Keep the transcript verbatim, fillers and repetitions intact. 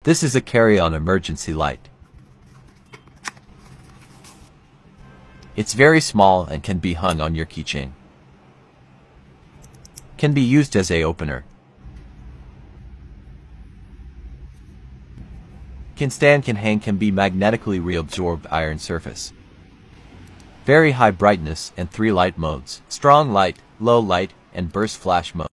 This is a carry-on emergency light. It's very small and can be hung on your keychain. Can be used as a opener. Can stand, can hang, can be magnetically reabsorbed iron surface. Very high brightness and three light modes: strong light, low light, and burst flash mode.